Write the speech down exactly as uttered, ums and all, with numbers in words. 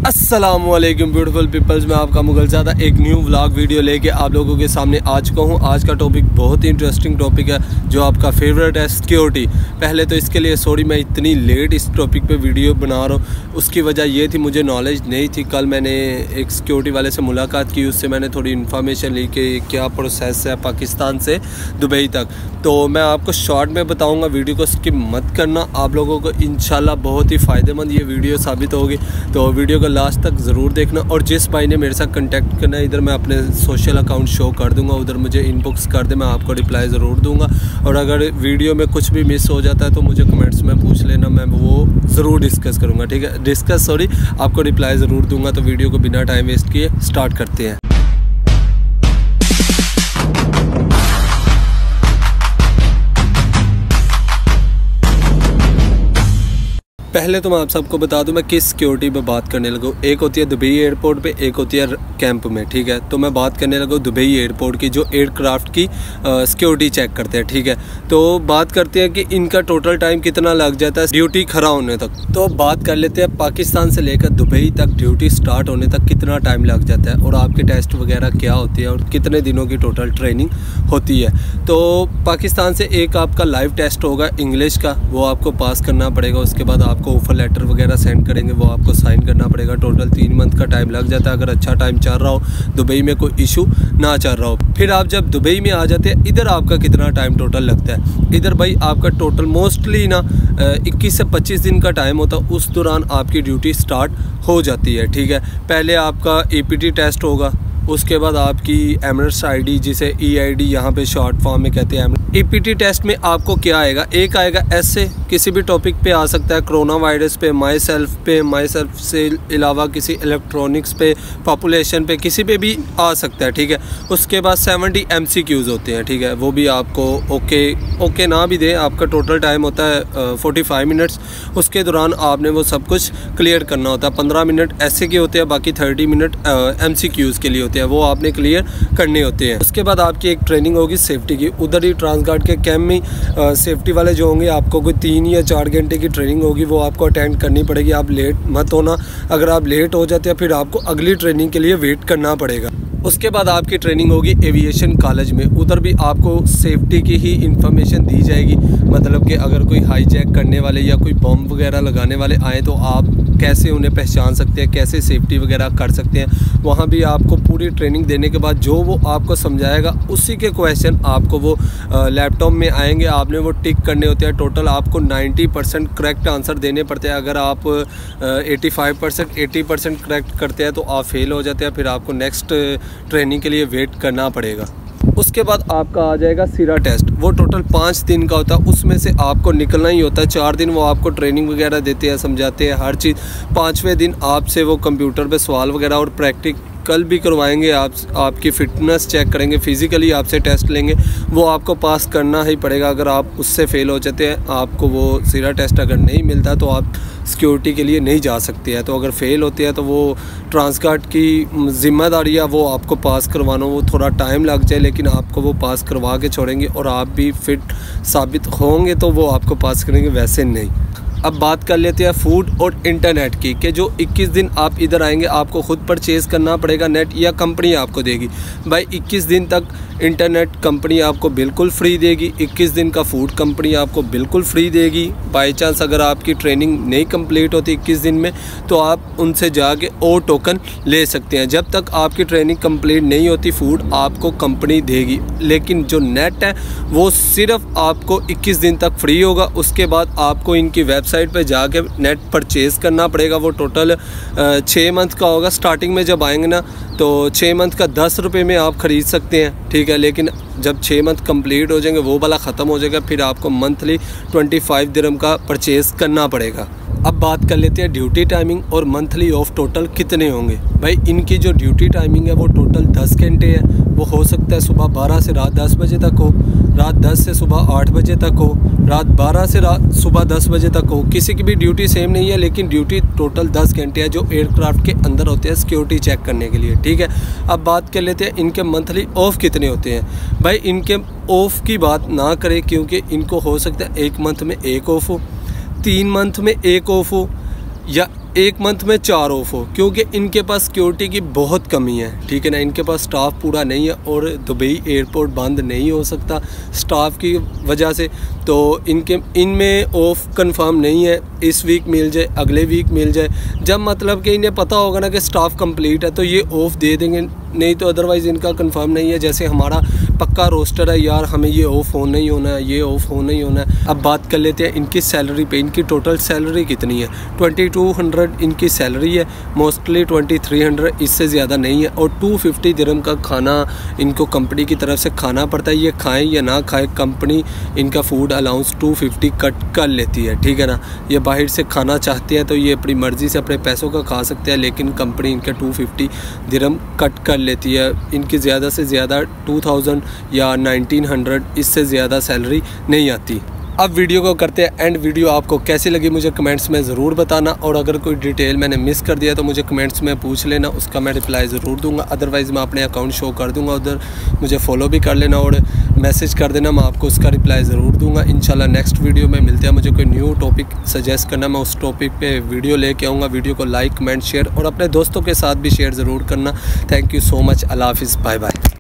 अस्सलामुअलैकुम beautiful peoples, मैं आपका मुगलज़ादा एक न्यू व्लॉग वीडियो लेके आप लोगों के सामने आ चुका हूँ। आज का टॉपिक बहुत ही इंटरेस्टिंग टॉपिक है जो आपका फेवरेट है, सिक्योरिटी। पहले तो इसके लिए सॉरी मैं इतनी लेट इस टॉपिक पे वीडियो बना रहा हूँ। उसकी वजह ये थी मुझे नॉलेज नहीं थी। कल मैंने एक सिक्योरिटी वाले से मुलाकात की, उससे मैंने थोड़ी इन्फॉर्मेशन ली कि क्या प्रोसेस है पाकिस्तान से दुबई तक। तो मैं आपको शॉर्ट में बताऊँगा, वीडियो को स्किप मत करना। आप लोगों को इंशाल्लाह बहुत ही फ़ायदेमंद ये वीडियो साबित होगी, तो वीडियो को लास्ट तक ज़रूर देखना। और जिस भाई ने मेरे साथ कांटेक्ट करना है, इधर मैं अपने सोशल अकाउंट शो कर दूंगा, उधर मुझे इनबॉक्स कर दे, मैं आपको रिप्लाई ज़रूर दूंगा। और अगर वीडियो में कुछ भी मिस हो जाता है तो मुझे कमेंट्स में पूछ लेना, मैं वो ज़रूर डिस्कस करूँगा। ठीक है, डिस्कस सॉरी आपको रिप्लाई ज़रूर दूँगा। तो वीडियो को बिना टाइम वेस्ट किए स्टार्ट करते हैं। पहले तो मैं आप सबको बता दूं मैं किस सिक्योरिटी पे बात करने लगा हूँ। एक होती है दुबई एयरपोर्ट पे, एक होती है कैंप में। ठीक है, तो मैं बात करने लगा हूँ दुबई एयरपोर्ट की, जो एयरक्राफ्ट की सिक्योरिटी चेक करते हैं। ठीक है, तो बात करते हैं कि इनका टोटल टाइम कितना लग जाता है ड्यूटी खड़ा होने तक। तो बात कर लेते हैं पाकिस्तान से लेकर दुबई तक ड्यूटी स्टार्ट होने तक कितना टाइम लग जाता है, और आपके टेस्ट वगैरह क्या होते हैं, और कितने दिनों की टोटल ट्रेनिंग होती है। तो पाकिस्तान से एक आपका लाइव टेस्ट होगा इंग्लिश का, वो आपको पास करना पड़ेगा। उसके बाद आप को ऑफर लेटर वगैरह सेंड करेंगे, वो आपको साइन करना पड़ेगा। टोटल तीन मंथ का टाइम लग जाता है, अगर अच्छा टाइम चल रहा हो, दुबई में कोई इशू ना चल रहा हो। फिर आप जब दुबई में आ जाते हैं, इधर आपका कितना टाइम टोटल लगता है। इधर भाई आपका टोटल मोस्टली ना इक्कीस से पच्चीस दिन का टाइम होता है। उस दौरान आपकी ड्यूटी स्टार्ट हो जाती है। ठीक है, पहले आपका ए पी टी टेस्ट होगा, उसके बाद आपकी एमरेट्स आईडी, जिसे ई आई डी यहाँ पे शॉर्ट फॉर्म में कहते हैं। ई पी टी टेस्ट में आपको क्या आएगा, एक आएगा ऐसे किसी भी टॉपिक पे आ सकता है, कोरोना वायरस पे, माई सेल्फ पे, माई सेल्फ से अलावा किसी इलेक्ट्रॉनिक्स पे, पॉपुलेशन पे, किसी पे भी आ सकता है। ठीक है, उसके बाद सेवेंटी एम सी क्यूज़ होते हैं। ठीक है, वो भी आपको ओके ओके ना भी दे, आपका टोटल टाइम होता है फोर्टी फाइव मिनट्स। उसके दौरान आपने वो सब कुछ क्लियर करना होता है। पंद्रह मिनट ऐसे के होते हैं, बाकी thirty minute M C Qs के लिए होते हैं, वो आपने क्लियर करने होते हैं। उसके बाद आपकी एक ट्रेनिंग होगी सेफ्टी की, उधर ही ट्रांसगार्ड के कैंप में आ, सेफ्टी वाले जो होंगे, आपको कोई तीन या चार घंटे की ट्रेनिंग होगी, वो आपको अटेंड करनी पड़ेगी। आप लेट मत होना, अगर आप लेट हो जाते हैं फिर आपको अगली ट्रेनिंग के लिए वेट करना पड़ेगा। उसके बाद आपकी ट्रेनिंग होगी एविएशन कॉलेज में, उधर भी आपको सेफ्टी की ही इंफॉर्मेशन दी जाएगी। मतलब कि अगर कोई हाईजैक करने वाले या कोई बम वगैरह लगाने वाले आए तो आप कैसे उन्हें पहचान सकते हैं, कैसे सेफ्टी वगैरह कर सकते हैं। वहाँ भी आपको पूरी ट्रेनिंग देने के बाद जो वो आपको समझाएगा, उसी के क्वेश्चन आपको वो लैपटॉप में आएंगे, आपने वो टिक करने होते हैं। टोटल आपको नाइन्टी परसेंट करेक्ट आंसर देने पड़ते हैं। अगर आप eighty five percent eighty percent correct करते हैं तो आप फेल हो जाते हैं, फिर आपको नेक्स्ट ट्रेनिंग के लिए वेट करना पड़ेगा। उसके बाद आपका आ जाएगा सिरा टेस्ट, वो टोटल पाँच दिन का होता है, उसमें से आपको निकलना ही होता है। चार दिन वो आपको ट्रेनिंग वगैरह देते हैं, समझाते हैं हर चीज़। पाँचवें दिन आपसे वो कंप्यूटर पे सवाल वगैरह और प्रैक्टिक कल भी करवाएंगे, आप आपकी फ़िटनेस चेक करेंगे, फिज़िकली आपसे टेस्ट लेंगे, वो आपको पास करना ही पड़ेगा। अगर आप उससे फ़ेल हो जाते हैं, आपको वो सिरा टेस्ट अगर नहीं मिलता तो आप सिक्योरिटी के लिए नहीं जा सकते हैं। तो अगर फ़ेल होते हैं तो वो ट्रांसगार्ड की ज़िम्मेदारी है वो आपको पास करवाना। वो थोड़ा टाइम लग जाए लेकिन आपको वो पास करवा के छोड़ेंगे, और आप भी फिट साबित होंगे तो वो आपको पास करेंगे, वैसे नहीं। अब बात कर लेते हैं फूड और इंटरनेट की, कि जो इक्कीस दिन आप इधर आएंगे आपको ख़ुद परचेज़ करना पड़ेगा नेट, या कंपनी आपको देगी। भाई इक्कीस दिन तक इंटरनेट कंपनी आपको बिल्कुल फ्री देगी, इक्कीस दिन का फूड कंपनी आपको बिल्कुल फ्री देगी। बाई चांस अगर आपकी ट्रेनिंग नहीं कंप्लीट होती इक्कीस दिन में तो आप उनसे जाके और टोकन ले सकते हैं। जब तक आपकी ट्रेनिंग कंप्लीट नहीं होती फूड आपको कंपनी देगी, लेकिन जो नेट है वो सिर्फ आपको इक्कीस दिन तक फ्री होगा। उसके बाद आपको इनकी वेबसाइट पे जाके नेट परचेज़ करना पड़ेगा। वो टोटल छः मंथ का होगा। स्टार्टिंग में जब आएंगे ना तो छः मंथ का दस रुपये में आप ख़रीद सकते हैं। ठीक है, लेकिन जब छः मंथ कंप्लीट हो जाएंगे वो वाला ख़त्म हो जाएगा, फिर आपको मंथली ट्वेंटी फाइव दिरहम का परचेज़ करना पड़ेगा। अब बात कर लेते हैं ड्यूटी टाइमिंग और मंथली ऑफ टोटल कितने होंगे। भाई इनकी जो ड्यूटी टाइमिंग है वो टोटल दस घंटे है। वो हो सकता है सुबह बारह से रात दस बजे तक हो, रात दस से सुबह आठ बजे तक हो, रात बारह से रात सुबह दस बजे तक हो। किसी की भी ड्यूटी सेम नहीं है, लेकिन ड्यूटी टोटल दस घंटे है जो एयरक्राफ्ट के अंदर होते हैं सिक्योरिटी चेक करने के लिए। ठीक है, अब बात कर लेते हैं इनके मंथली ऑफ कितने होते हैं। भाई इनके ऑफ की बात ना करें, क्योंकि इनको हो सकता है एक मंथ में एक ऑफ हो, तीन मंथ में एक ऑफ हो, या एक मंथ में चार ऑफ हो, क्योंकि इनके पास सिक्योरिटी की बहुत कमी है, ठीक है ना। इनके पास स्टाफ पूरा नहीं है और दुबई एयरपोर्ट बंद नहीं हो सकता स्टाफ की वजह से। तो इनके इनमें ऑफ कंफर्म नहीं है, इस वीक मिल जाए, अगले वीक मिल जाए। जब मतलब कि इन्हें पता होगा ना कि स्टाफ कंप्लीट है तो ये ऑफ दे देंगे, नहीं तो अदरवाइज़ इनका कंफर्म नहीं है। जैसे हमारा पक्का रोस्टर है यार, हमें ये ऑफ होना ही होना है, ये ऑफ होना ही होना है। अब बात कर लेते हैं इनकी सैलरी पे। इनकी टोटल सैलरी कितनी है? ट्वेंटी टू हंड्रेड इनकी सैलरी है, मोस्टली ट्वेंटी थ्री हंड्रेड, इससे ज़्यादा नहीं है। और टू फिफ्टी दिरहम का खाना इनको कंपनी की तरफ से खाना पड़ता है। ये खाएं या ना खाएं, कंपनी इनका food allowance two fifty cut कर लेती है, ठीक है ना। ये बाहर से खाना चाहते हैं तो ये अपनी मर्ज़ी से अपने पैसों का खा सकते हैं, लेकिन कंपनी इनके टू फिफ्टी दिरहम कट कर लेती है। इनकी ज़्यादा से ज़्यादा टू थाउजेंड या नाइनटीन हंड्रेड, इससे ज़्यादा सैलरी नहीं आती। अब वीडियो को करते हैं एंड। वीडियो आपको कैसी लगी मुझे कमेंट्स में ज़रूर बताना, और अगर कोई डिटेल मैंने मिस कर दिया तो मुझे कमेंट्स में पूछ लेना, उसका मैं रिप्लाई ज़रूर दूंगा। अदरवाइज़ मैं अपने अकाउंट शो कर दूंगा, उधर मुझे फॉलो भी कर लेना और मैसेज कर देना, मैं आपको उसका रिप्लाई ज़रूर दूंगा। इंशाल्लाह नेक्स्ट वीडियो में मिलते हैं। मुझे कोई न्यू टॉपिक सजेस्ट करना, मैं उस टॉपिक पे वीडियो लेके आऊँगा। वीडियो को लाइक कमेंट शेयर और अपने दोस्तों के साथ भी शेयर ज़रूर करना। Thank you so much. अल्लाह हाफिज़, बाय बाय।